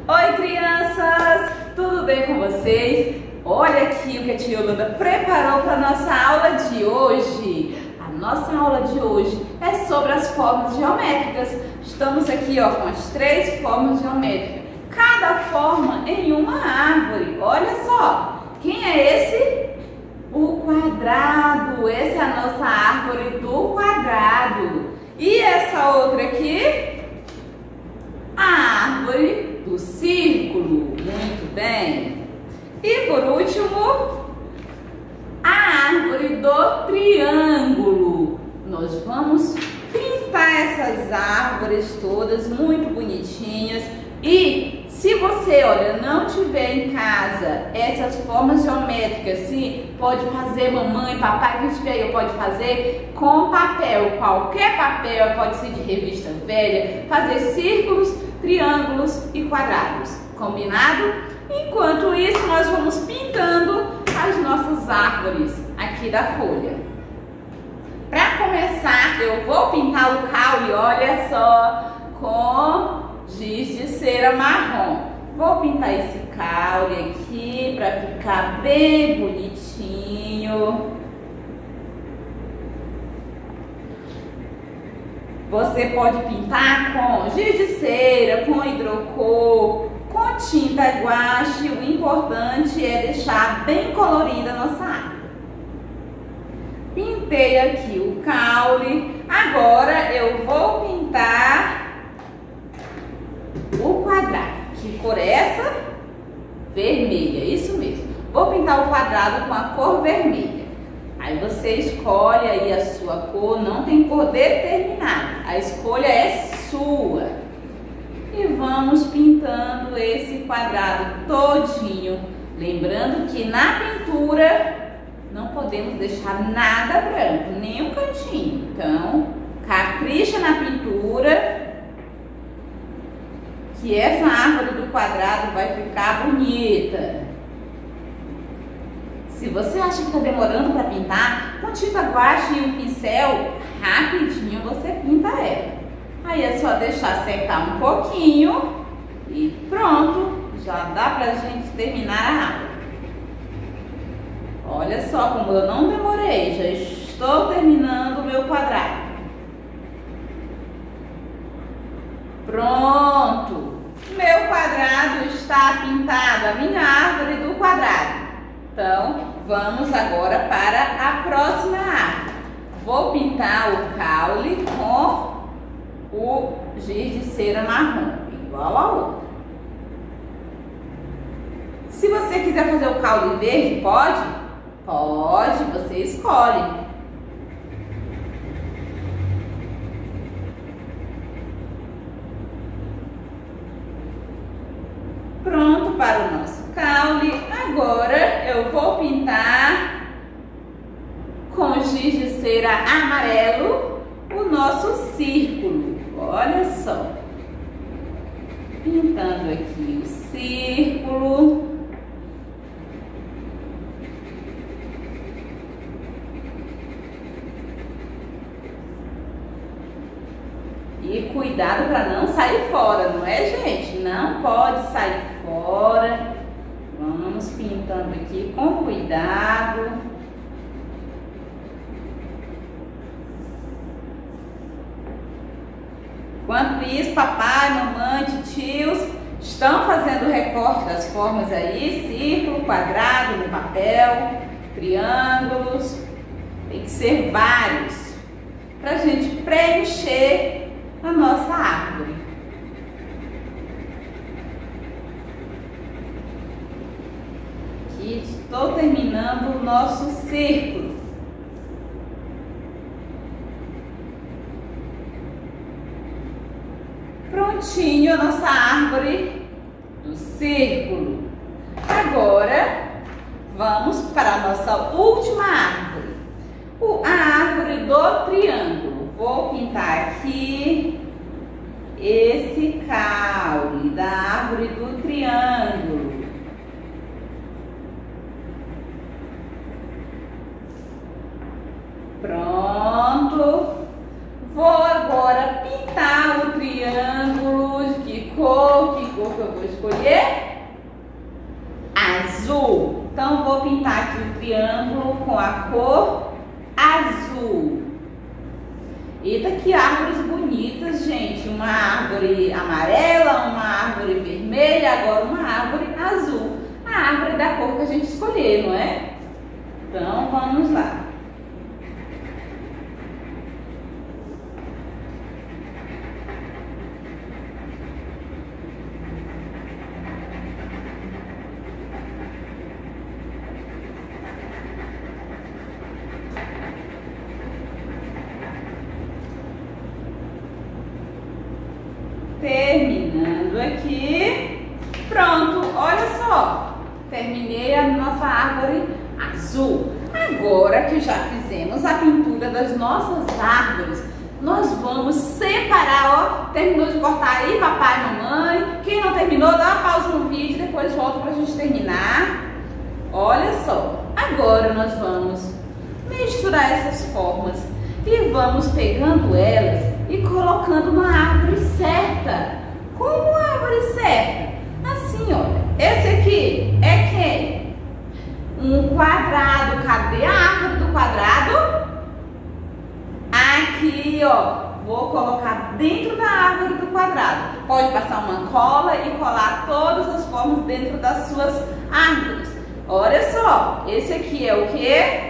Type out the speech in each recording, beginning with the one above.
Oi, crianças! Tudo bem com vocês? Olha aqui o que a tia Yolanda preparou para a nossa aula de hoje. A nossa aula de hoje é sobre as formas geométricas. Estamos aqui com as 3 formas geométricas. Cada forma em uma árvore. Olha só! Quem é esse? O quadrado. Essa é a nossa árvore do quadrado. E essa outra aqui? A árvore do círculo. Muito bem. E por último, a árvore do triângulo. Nós vamos pintar essas árvores todas muito bonitinhas. E se você, não tiver em casa essas formas geométricas, sim, pode fazer, mamãe, papai, que estiver aí, pode fazer com papel, qualquer papel, pode ser de revista velha, fazer círculos, triângulos e quadrados, combinado? Enquanto isso, nós vamos pintando as nossas árvores aqui da folha. Para começar, eu vou pintar o caule, olha só, com giz de cera marrom. Vou pintar esse caule aqui para ficar bem bonitinho. Você pode pintar com giz de cera, com hidrocor, com tinta guache. O importante é deixar bem colorida a nossa árvore. Pintei aqui o caule. Agora eu vou pintar o quadrado. Que cor é essa? Vermelha, isso mesmo. Vou pintar o quadrado com a cor vermelha. Aí você escolhe aí a sua cor, não tem cor determinada. A escolha é sua. E vamos pintando esse quadrado todinho. Lembrando que na pintura não podemos deixar nada branco, nem um cantinho. Então, capricha na pintura, que essa árvore do quadrado vai ficar bonita. Se você acha que está demorando para pintar, com tinta guache e um pincel, rapidinho você pinta ela. Aí é só deixar secar um pouquinho e pronto, já dá pra gente terminar a árvore. Olha só como eu não demorei, já estou terminando o meu quadrado. Pronto! Meu quadrado está pintado, a minha árvore do quadrado. Então, vamos agora para a próxima árvore. Vou pintar o caule com o giz de cera marrom, igual a outra. Se você quiser fazer o caule verde, pode? Pode, você escolhe. Pronto para o nosso caule. Agora eu vou pintar com giz de cera amarelo o nosso círculo. Olha só. Pintando aqui o círculo. E cuidado para não sair fora, não é, gente? Não pode sair fora. Vamos pintando aqui com cuidado. Enquanto isso, papai, mamãe, tios estão fazendo o recorte das formas aí, círculo, quadrado no papel, triângulos. Tem que ser vários para a gente preencher a nossa árvore. Aqui estou terminando o nosso círculo. Prontinho a nossa árvore do círculo. Agora vamos para a nossa última árvore, a árvore do triângulo. Vou pintar aqui esse caule da árvore do triângulo. Pronto. Vou agora pintar o triângulo. De que cor que eu vou escolher? Azul. Então, vou pintar aqui o triângulo com a cor azul. Eita, que árvores bonitas, gente. Uma árvore amarela, uma árvore vermelha, agora uma árvore azul. A árvore da cor que a gente escolher, não é? Então, vamos lá. Terminando aqui, pronto, olha só, terminei a nossa árvore azul. Agora que já fizemos a pintura das nossas árvores, nós vamos separar, ó, terminou de cortar aí, papai e mamãe? Quem não terminou, dá uma pausa no vídeo, depois volta pra gente terminar. Olha só, agora nós vamos misturar essas formas e vamos pegando elas e colocando na árvore certa. Como a árvore certa? Assim, olha. Esse aqui é quem? Um quadrado. Cadê a árvore do quadrado? Aqui, ó. Vou colocar dentro da árvore do quadrado. Pode passar uma cola e colar todas as formas dentro das suas árvores. Olha só. Esse aqui é o quê?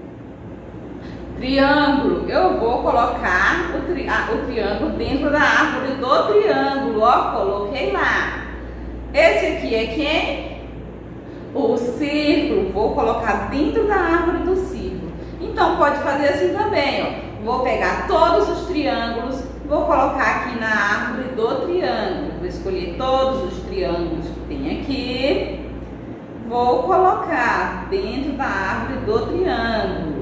Triângulo. Eu vou colocar o triângulo dentro da árvore do triângulo, ó, coloquei lá. Esse aqui é quem? O círculo. Vou colocar dentro da árvore do círculo. Então pode fazer assim também, ó. Vou pegar todos os triângulos, vou colocar aqui na árvore do triângulo. Vou escolher todos os triângulos que tem aqui. Vou colocar dentro da árvore do triângulo.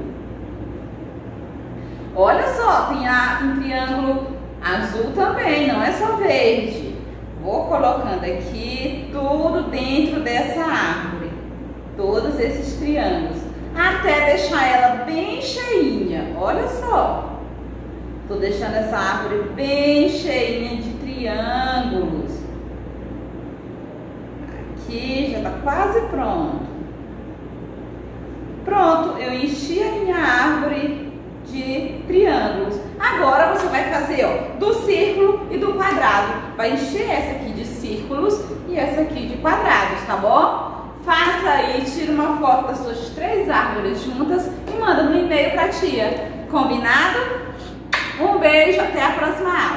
Olha só, tem triângulo azul também, não é só verde. Vou colocando aqui tudo dentro dessa árvore, todos esses triângulos, até deixar ela bem cheinha. Olha só, tô deixando essa árvore bem cheinha de triângulos. Aqui já tá quase pronto. Pronto, eu enchi a minha árvore de triângulos. Agora você vai fazer, ó, do círculo e do quadrado. Vai encher essa aqui de círculos e essa aqui de quadrados, tá bom? Faça aí, tira uma foto das suas 3 árvores juntas e manda no e-mail pra tia. Combinado? Um beijo, até a próxima aula.